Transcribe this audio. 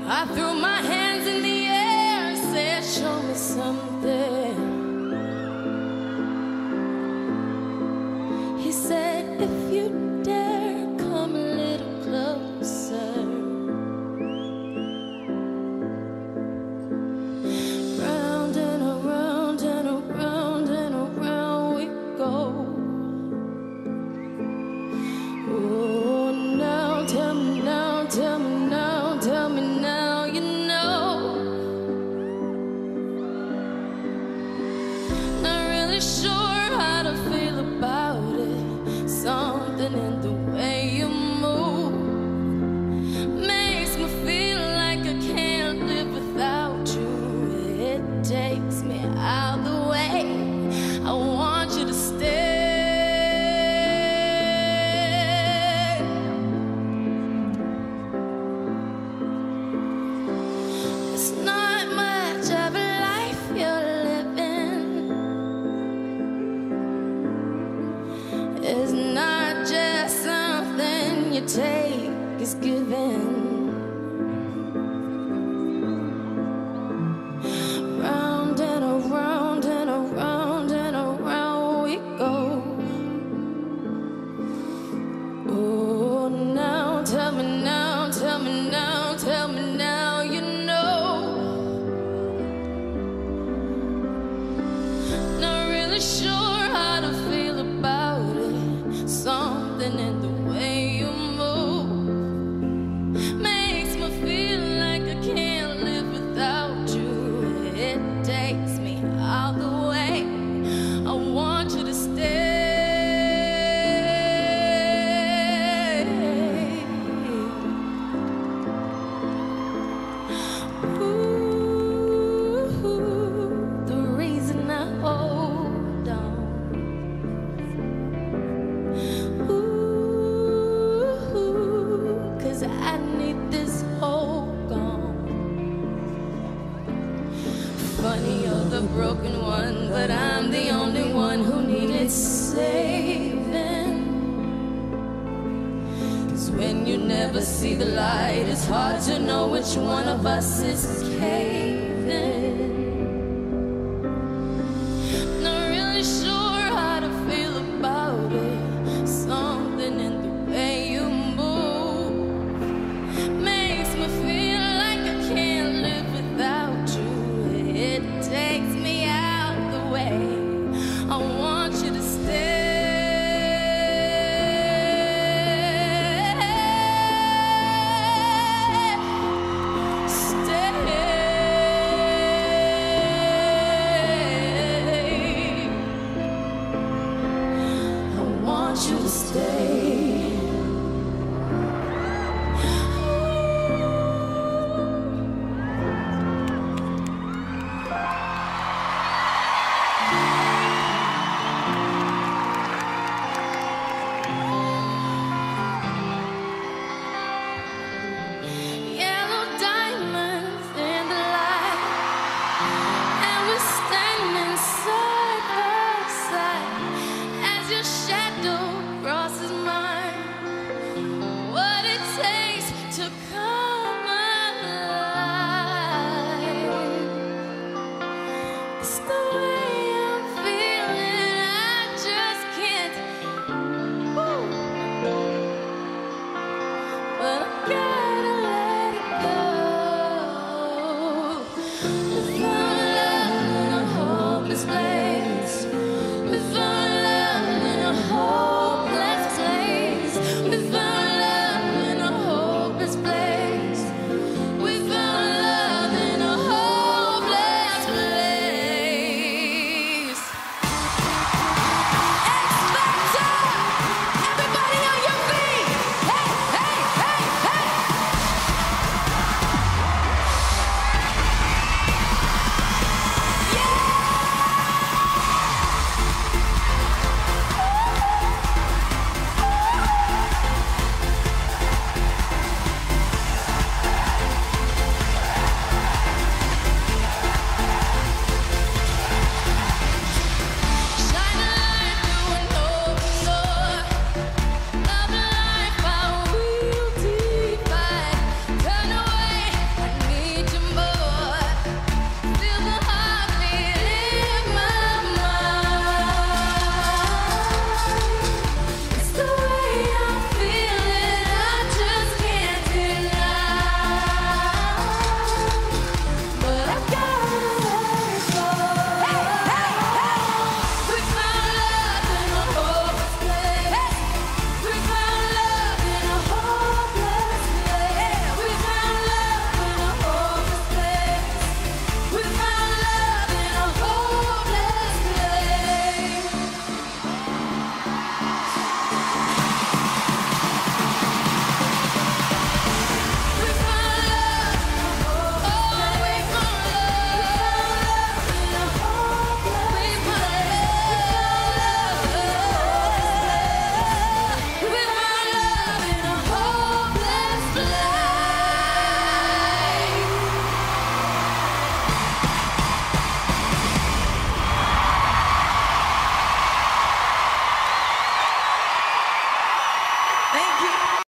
I threw my hands in the air and said, show me something. He said, if you dare, come a little closer. Round and around and around and around we go. Oh, now tell me now, tell me now, tell me now, you know. Not really sure how to feel about it. Something in the way you move makes me feel like I can't live without you. It takes me out the way. I want you to stay. It's not much of a life you're living. It's not just something you take, it's given. Round and around and around and around we go. Oh, now tell me now, tell me now, tell me now, you know. Not really sure how to feel about it. Something in the way you move makes me feel like I can't live without you. It takes me out the way. I want you to stay. Ooh, the reason I hold on. Ooh, 'cause I need this hold gone. Funny, you're the broken one, but I'm the only one who needed saving. 'Cause when you never see the light, it's hard to know which one of us is caving.